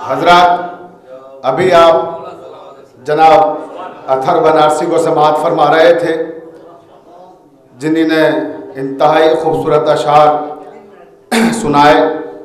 حضرات ابھی آپ جناب اطہر بنارسی کو سماعت فرما رہے تھے، جنہی نے انتہائی خوبصورت اشعار سنائے۔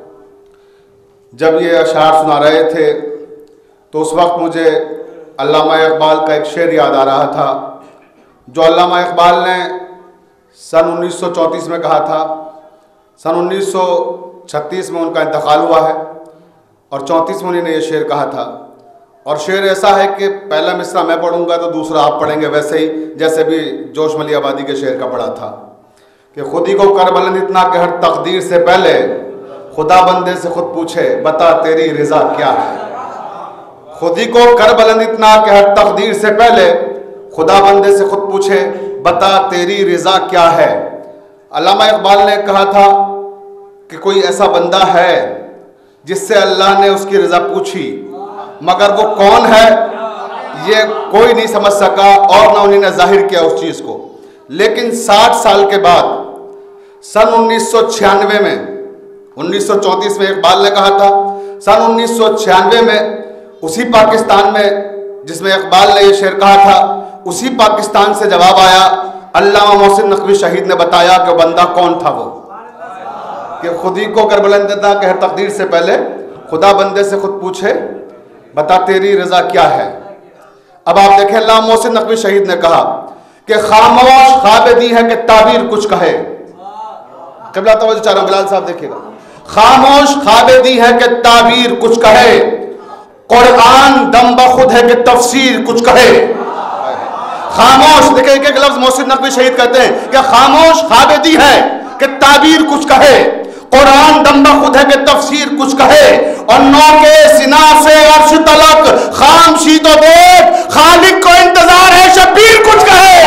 جب یہ اشعار سنا رہے تھے تو اس وقت مجھے علامہ اقبال کا ایک شعر یاد آ رہا تھا جو علامہ اقبال نے سن 1934 میں کہا تھا۔ سن 1936 میں ان کا انتقال ہوا ہے اور 34 میں انہوں نے یہ شعر کہا تھا، اور شعر ایسا ہے کہ پہلا مصرع میں پڑھوں گا تو دوسرا آپ پڑھیں گے، ویسے ہی جیسے بھی جوش ملی آبادی کے شعر کا پڑھا تھا کہ خودی کو کر بلند اتنا کہ ہر تقدیر سے پہلے خدا بندے سے خود پوچھے بتا تیری رضا کیا ہے۔ خودی کو کر بلند اتنا کہ ہر تقدیر سے پہلے خدا بندے سے خود پوچھے بتا تیری رضا کیا ہے۔ علامہ اقبال نے کہا تھا کہ کوئی ایسا بندہ ہے جس سے اللہ نے اس کی رضا پوچھی، مگر وہ کون ہے یہ کوئی نہیں سمجھ سکا اور نہ انہوں نے ظاہر کیا اس چیز کو۔ لیکن 60 سال کے بعد سن 1996 میں 1934 میں اقبال نے کہا تھا، سن 1996 میں اسی پاکستان میں جس میں اقبال نے یہ شعر کہا تھا، اسی پاکستان سے جواب آیا۔ علامہ محسن نقوی شہید نے بتایا کہ بندہ کون تھا، وہ کہ خودی کو کر بلند تھا کہ ہر تقدیر سے پہلے خدا بندے سے خود پوچھے بتا تیری رضا کیا ہے۔ اب آپ دیکھیں علامہ محسن نقوی شہید نے کہا کہ خاموش خواب دی ہے کہ تعبیر کچھ کہے۔ قبلہ توجہ چاہ رہا ہوں، بلال صاحب دیکھیے گا۔ خاموش خواب دی ہے کہ تعبیر کچھ کہے، قرآن دم بخود ہے کہ تفسیر کچھ کہے۔ خاموش، دیکھیں ایک ایک لفظ محسن نقوی شہید کہتے ہیں کہ خاموش خواب دی ہے کہ تعبیر کچھ کہے، قرآن دم بخود ہے کہ تفسیر کچھ کہے، اور نو کے سنا سے عرش تلک خاموشی تو دیکھ خالق کو انتظار ہے شبیر کچھ کہے۔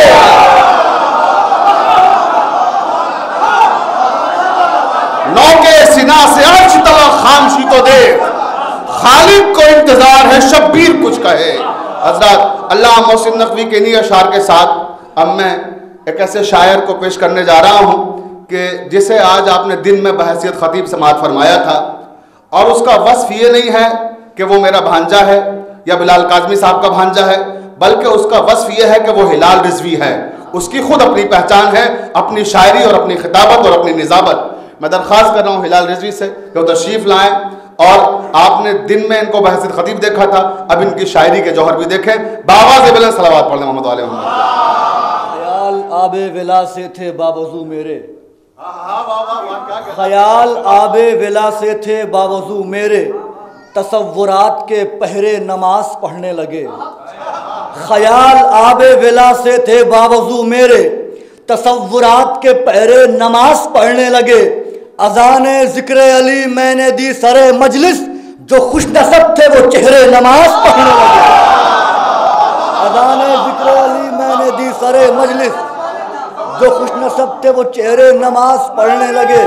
نو کے سنا سے عرش تلک خاموشی تو دیکھ خالق کو انتظار ہے شبیر کچھ کہے۔ حضرات علامہ محسن نقوی کے انہی اشعار کے ساتھ اب میں ایک ایسے شاعر کو پیش کرنے جا رہا ہوں کہ جسے آج آپ نے دن میں بحیثیت خطیب سماعت فرمایا تھا، اور اس کا وصف یہ نہیں ہے کہ وہ میرا بھانجا ہے یا بلال کاظمی صاحب کا بھانجا ہے، بلکہ اس کا وصف یہ ہے کہ وہ ہلال رضوی ہے۔ اس کی خود اپنی پہچان ہے، اپنی شاعری اور اپنی خطابت اور اپنی نظامت۔ میں درخواست کر رہا ہوں ہلال رضوی سے کہ وہ تشریف لائیں، اور آپ نے دن میں ان کو بحیثیت خطیب دیکھا تھا، اب ان کی شاعری کے جوہر بھی دیکھیں۔ بآواز بلند صلوات پڑھ لیں محمد علیہ محمد۔ خیال آب ولا سے تھے باوضو میرے، خیال آب ولا سے تھے باوضو میرے، تصورات کے پہرے نماز پڑھنے لگے۔ خیال آب ولا سے تھے باوضو میرے، تصورات کے پہرے نماز پڑھنے لگے۔ اذان ذکر علی میں نے دی سر مجلس، جو خوش نصب تھے وہ چہرے نماز پڑھنے لگے۔ اذان ذکر علی میں نے دی سر مجلس، جو خوش نصب تھے وہ چہرے نماز پڑھنے لگے۔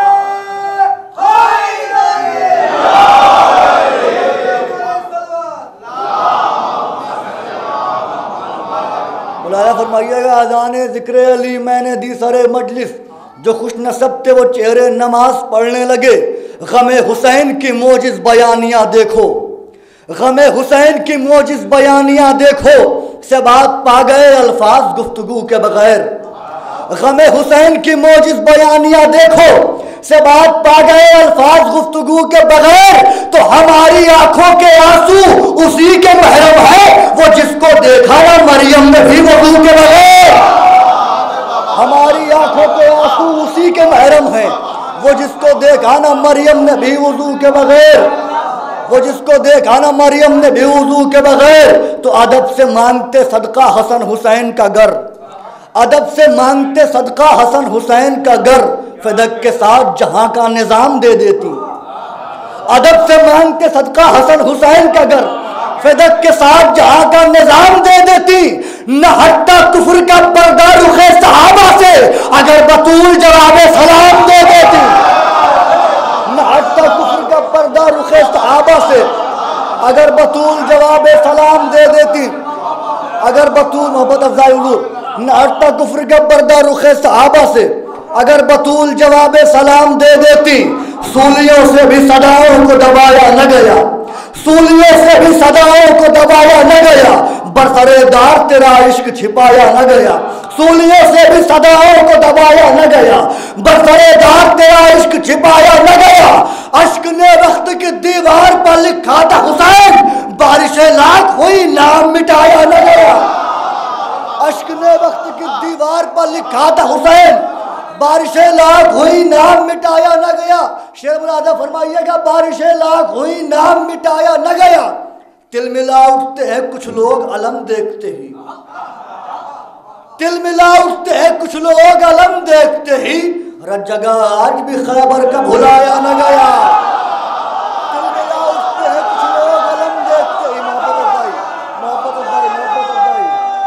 بلایا فرمائیے گا، اذان ذکر علی میں نے دی سر مجلس، جو خوش نصب تھے وہ چہرے نماز پڑھنے لگے۔ غم حسین کی موجز بیانیاں دیکھو، غم حسین کی موجز بیانیاں دیکھو، سے بات پا گئے الفاظ گفتگو کے بغیر۔ غم حسین کی موجز بیانیاں دیکھو، سے بات پا گئے الفاظ گفتگو کے بغیر، تو ہماری آنکھوں کے آنسو اسی کے محرم ہے، وہ جس کو دیکھا نا مریم نے بھی وضو کے بغیر۔ ہماری آنکھوں کے آنسو اسی کے محرم ہیں، وہ جس کو دیکھا نا مریم نے بھی وضو کے بغیر، وہ جس کو دیکھا نا مریم نے بھی وضو کے بغیر۔ تو ادب سے مانگتے صدقہ حسن حسین کا گھر، ادب سے مانگتے صدقہ حسن حسین کا گھر، فدق کے ساتھ جہاں کا نظام دے دیتی۔ ادب سے مانگتے صدقہ حسن حسین کا گھر، فدق کے ساتھ جہاں کا نظام دے دیتی۔ نہ ہٹتا کفر کا پردہ رخ صحابہ سے، اگر بطول جواب سلام دے دیتی۔ نہ ہٹتا کفر کا پردہ رخ صحابہ سے، اگر بطول جواب سلام دے دیتی۔ اگر بطول محبت افزائی حضور، نہ ہٹتا کفر کا پردہ رخ صحابہ سے، اگر بطول جواب سلام دے دیتی۔ سولیوں سے بھی صداؤں کو دبایا نہ گیا، सूलियों से भी सदाओं को दबाया न गया, बरसरे दार तेरा इश्क छिपाया न गया। सूलियों से भी सदाओं को दबाया न गया, बरसरे दार तेरा इश्क छिपाया न गया। अश्क ने वक्त की दीवार पर लिखा था हुसैन, बारिशें लाख हुई नाम मिटाया न गया। अश्क ने वक्त की दीवार पर लिखा था हुसैन, बारिशें लाख हुई नाम मिटाया न गया। शेर मुरादा फरमाइएगा, बारिशें लाख हुई नाम मिटाया न गया। तिलमिला उठते हैं कुछ लोग अलम देखते ही, तिलमिला उठते हैं कुछ लोग अलम देखते ही, रज जगह आज भी खैबर का भुलाया न गया। तिलमिला उठते हैं कुछ लोग अलम देखते ही। मोहब्बत अफजाई, मोहब्बत अफजाई, मोहब्बत अफजाई।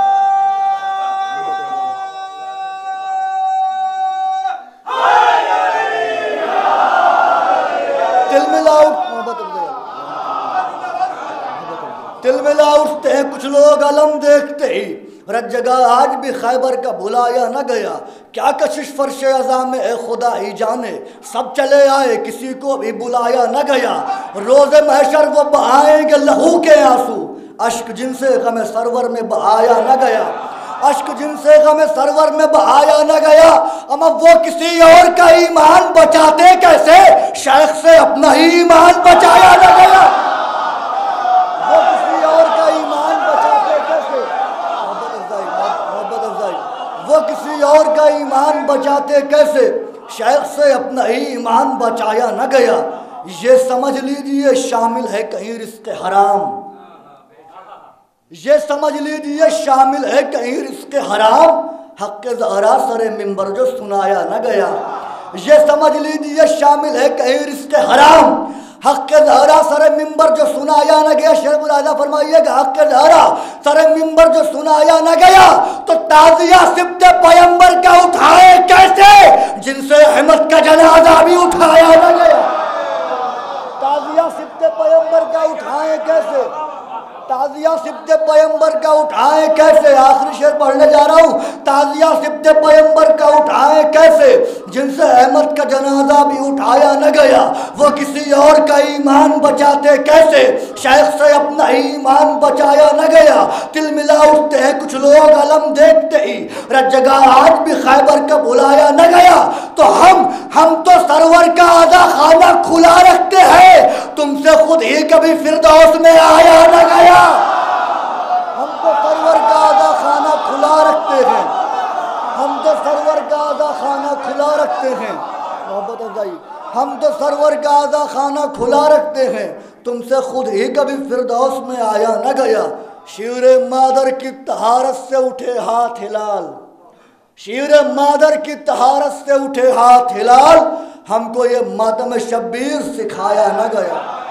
तिलमिला उठते हैं कुछ लोग अलम देखते ही, रज जगह आज भी खैबर का भुलाया न गया। क्या कशिश फर्श अज़ाम ए खुदा ही जाने, सब चले आए किसी को भी बुलाया न गया। रोज़े महशर वो बहाएंगे लहू के आंसू, अश्क जिनसे गम सरवर में बहाया न गया। अश्क जिनसे गम सरवर में बहाया न गया। अमा वो किसी और का ईमान बचाते कैसे, शेख से अपना ही ईमान बचाया न गया। वो किसी और का ईमान बचाते कैसे, मोहब्बत अफजाई, वो किसी और का ईमान बचाते कैसे, शेख से अपना ही ईमान बचाया न गया। ये समझ लीजिए शामिल है कहीं रिस्क हराम, ये समझ लीजिए शामिल है कहीं रिस्क हराम, हक़ ज़हरा सरे मिंबर जो सुनाया न गया। ये समझ लीजिए शामिल है कहीं रिस्क हराम, हक़ ज़हरा सरे मिंबर जो सुनाया न गया। शेर मुरादा फरमाइएगा, हक़ ज़हरा सरे मिंबर जो सुनाया न गया, तो ताज़िया सिब्ते पैगंबर का उठाए कैसे, जिनसे अहमद का जनाजा भी उठाया न गया। ताज़िया सिब्ते पैगंबर का उठाए कैसे, ताज़िया सिब्ते पैगंबर का उठाए कैसे। आखिरी शेर पढ़ने जा रहा हूँ। ताज़िया सिब्ते पैगंबर का उठाए कैसे, जिनसे अहमद का जनाजा भी उठाया न गया। वो किसी और का ईमान बचाते कैसे, शेख से अपना ही ईमान बचाया न गया। तिलमिला उठते हैं कुछ लोग अलम देखते ही, रज जगह आज भी खैबर का बुलाया न गया। तो हम तो सरवर का आधा खाना खुला रखते हैं, तुमसे खुद ही कभी फिरदौस में आया न गया। हम तो सरवर का आधा खाना खुला रखते हैं, हम तो सरवर का आधा खाना खुला रखते हैं। मोहब्बत अफजाई, हम तो सरवर का आधा खाना खुला रखते हैं, तुमसे खुद ही कभी फिरदौस में आया न गया। शीरे मादर की तहारत से उठे हाथ हिलाल, शीरे मादर की तहारत से उठे हाथ हिलाल, हमको ये मातम शब्बीर सिखाया न गया।